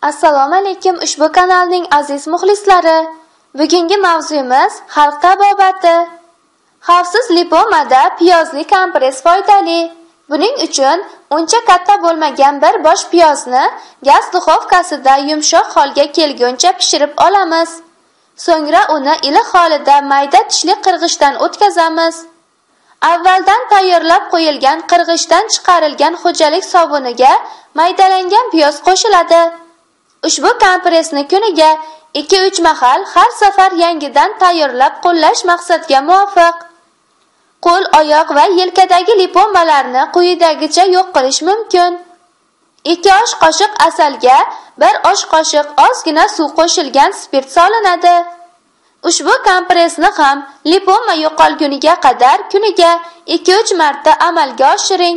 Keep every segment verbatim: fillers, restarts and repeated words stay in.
Assalomu alaykum ushbu kanalning aziz muxlislari. Bugungi mavzuyimiz xalq tabobati. Xavfsiz lipomada piyozli kompress foydali. Buning uchun uncha katta bo'lmagan bir bosh piyozni gaz duxovkasida yumshoq holga kelguncha pishirib olamiz. So'ngra uni iliq holida mayda tishli qirg'ichdan o'tkazamiz. Avvaldan tayyorlab qo'yilgan qirg'ichdan chiqarilgan xo'jalik sovuniga maydalangan piyoz qo'shiladi. Ushbu kompressni kuniga ikki uch mahal har safar yangidan tayyorlab qo'llash maqsadga muvofiq. Qo'l, oyoq va yelkadagi lipomalarni quyidagicha yo'q qilish mumkin. ikki osh qoshiq asalga bir osh qoshiq ozgina suv qo'shilgan spirt solinadi. Ushbu kompressni ham lipoma yo'qolguniga qadar kuniga ikki uch marta amalga oshiring.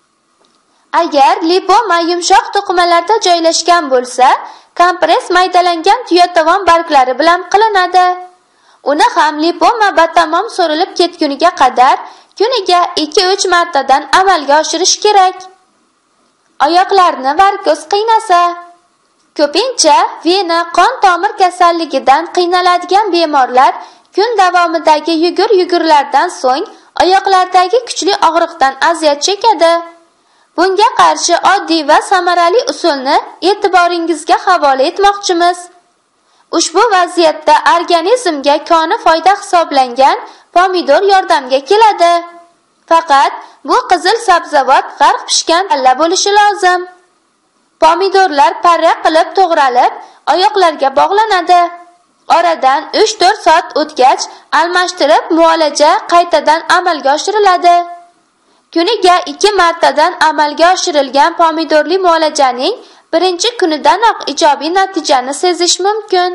Agar lipoma yumshoq to'qimalarda joylashgan bo'lsa, kompress maydalangan tuyatovon barglari bilan qilinadi. Uni ham lipoma batamom so'rilib ketguniga qadar kuniga ikki uch martadan amalga oshirish kerak. Oyoqlarni varikoz qiynasa. Ko'pincha vena qon tomir kasalligidan qiynaladigan bemorlar kun davomidagi yugur-yugurlardan so'ng oyoqlardagi kuchli og'riqdan aziyat chekadi. Bunga qarshi oddiy va samarali usulni e'tiboringizga havola etmoqchimiz. Ushbu vaziyatda organizmga koni foyda hisoblangan pomidor yordamga keladi. Faqat bu qizil sabzavot g'arq pishgan alla bo'lishi lozim. Pomidorlar parra qilib to'g'ralib, oyoqlarga bog'lanadi. Oradan uch to'rt soat o'tgach, almashtirib muolaja qaytadan amalga oshiriladi. Kuniga ikki martadan amalga oshirilgan pomidorli muolajaning birinchi kunidanoq ijobiy natijani sezish mumkin.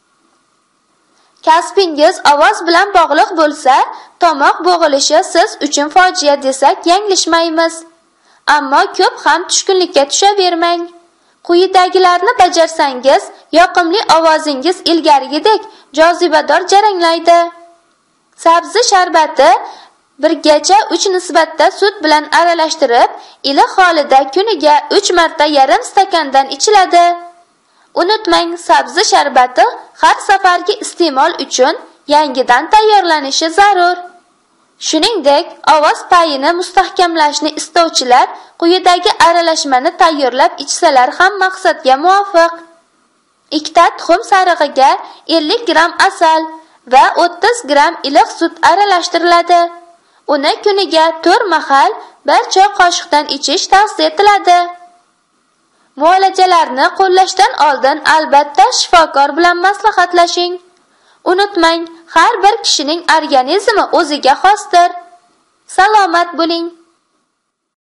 Kasbingiz ovoz bilan bog'liq bo'lsa, tomoq bo'g'ilishi siz uchun fojia desak yanglishmaymiz. Ammo ko'p ham tushkunlikka tushavermang. Quyidagilarni bajarsangiz, yoqimli ovozingiz ilgarigidek jozibador jaranglaydi. Sabzi sharbati birgacha uch nisbatda sut bilan aralashtirib, iliq holida kuniga uch marta yarim stakandan ichiladi. Unutmang, sabzi sharbati har safargi iste'mol uchun yangidan tayyorlanishi zarur. Shuningdek, ovoz payini mustahkamlashni istovchilar quyidagi aralashmani tayyorlab ichsalar ham maqsadga muvofiq. ikkita tuxum sarig'iga ellik gramm asal va o'ttiz gramm iliq sut aralashtiriladi. Uni kuniga to'rt mahal bir choy qoshiqdan ichish tavsiya etiladi. Muolajalarni qo'llashdan oldin albatta shifokor bilan maslahatlashing. Unutmang, har bir kishining organizmi o'ziga xosdir. Salomat bo'ling.